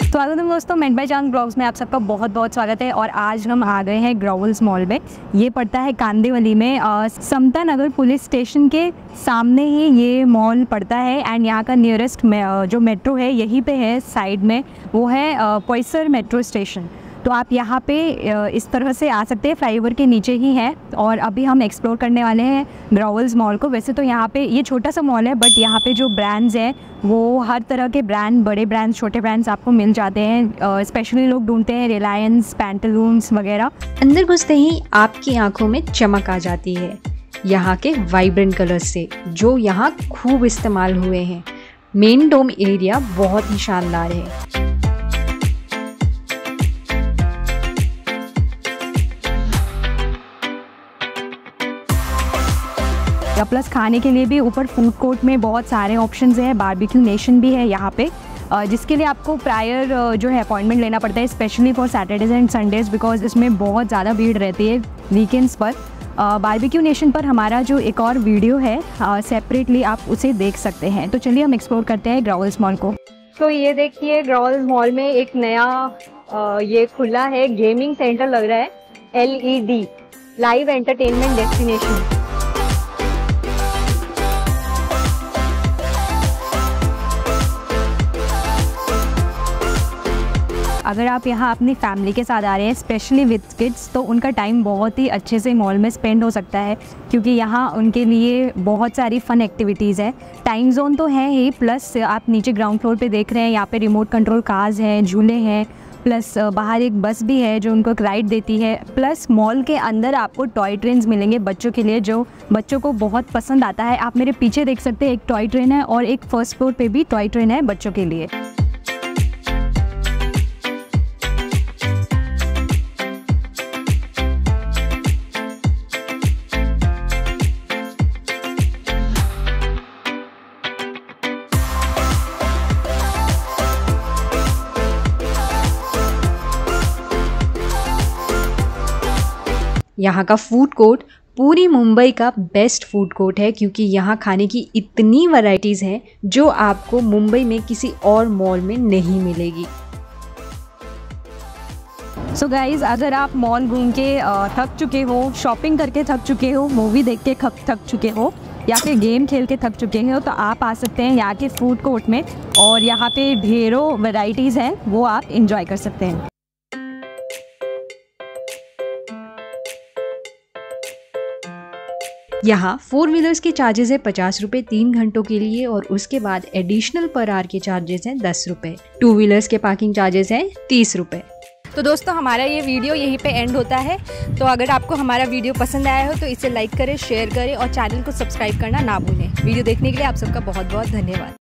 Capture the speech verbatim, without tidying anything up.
तो स्वागत है दोस्तों, मेड बाय चांद ब्लॉग्स में आप सबका बहुत बहुत स्वागत है। और आज हम आ गए हैं ग्रोवल्स मॉल में। ये पड़ता है कांदिवली में, समता नगर पुलिस स्टेशन के सामने ही ये मॉल पड़ता है। एंड यहाँ का नियरेस्ट जो मेट्रो है यहीं पे है, साइड में वो है पोईसर मेट्रो स्टेशन। तो आप यहाँ पे इस तरह से आ सकते हैं, फ्लाईओवर के नीचे ही है। और अभी हम एक्सप्लोर करने वाले हैं ग्रोवल्स मॉल को। वैसे तो यहाँ पे ये छोटा सा मॉल है, बट यहाँ पे जो ब्रांड्स हैं वो हर तरह के ब्रांड, बड़े ब्रांड्स, छोटे ब्रांड्स आपको मिल जाते हैं। स्पेशली लोग ढूंढते हैं रिलायंस, पैंटालून्स वगैरह। अंदर घुसते ही आपकी आंखों में चमक आ जाती है यहाँ के वाइब्रेंट कलर्स से, जो यहाँ खूब इस्तेमाल हुए हैं। मेन डोम एरिया बहुत ही शानदार है। प्लस खाने के लिए भी ऊपर फूड कोर्ट में बहुत सारे ऑप्शंस हैं। बारबेक्यू नेशन भी है यहाँ पे, जिसके लिए आपको प्रायर जो है अपॉइंटमेंट लेना पड़ता है, specially for Saturdays and Sundays, because इसमें बहुत ज़्यादा भीड़ रहती है वीकेंड्स पर। बारबेक्यू नेशन पर हमारा जो एक और वीडियो है सेपरेटली, आप उसे देख सकते हैं। तो चलिए हम एक्सप्लोर करते हैं ग्रोवल्स मॉल को। तो ये देखिए, ग्रोवल्स मॉल में एक नया आ, ये खुला है गेमिंग सेंटर लग रहा है, L E D live entertainment destination. अगर आप यहाँ अपनी फैमिली के साथ आ रहे हैं, स्पेशली विद किड्स, तो उनका टाइम बहुत ही अच्छे से मॉल में स्पेंड हो सकता है, क्योंकि यहाँ उनके लिए बहुत सारी फ़न एक्टिविटीज़ है। टाइम जोन तो है ही, प्लस आप नीचे ग्राउंड फ्लोर पे देख रहे हैं, यहाँ पे रिमोट कंट्रोल कार्स हैं, झूले हैं, प्लस बाहर एक बस भी है जो उनको एक राइड देती है। प्लस मॉल के अंदर आपको टॉय ट्रेन्स मिलेंगे बच्चों के लिए, जो बच्चों को बहुत पसंद आता है। आप मेरे पीछे देख सकते हैं, एक टॉय ट्रेन है और एक फर्स्ट फ्लोर पे भी टॉय ट्रेन है बच्चों के लिए। यहाँ का फूड कोर्ट पूरी मुंबई का बेस्ट फूड कोर्ट है, क्योंकि यहाँ खाने की इतनी वैरायटीज़ हैं जो आपको मुंबई में किसी और मॉल में नहीं मिलेगी। सो so गाइज़, अगर आप मॉल घूम के थक चुके हो, शॉपिंग करके थक चुके हो, मूवी देख के थक चुके हो, या फिर गेम खेल के थक चुके हो, तो आप आ सकते हैं यहाँ के फूड कोर्ट में। और यहाँ पे ढेरों वैरायटीज़ हैं, वो आप इंजॉय कर सकते हैं। यहाँ फोर व्हीलर्स के चार्जेस है पचास रुपये तीन घंटों के लिए, और उसके बाद एडिशनल पर आवर के चार्जेस हैं दस रुपये। टू व्हीलर्स के पार्किंग चार्जेस हैं तीस रुपये। तो दोस्तों, हमारा ये वीडियो यहीं पे एंड होता है। तो अगर आपको हमारा वीडियो पसंद आया हो तो इसे लाइक करें, शेयर करें और चैनल को सब्सक्राइब करना ना भूलें। वीडियो देखने के लिए आप सबका बहुत बहुत धन्यवाद।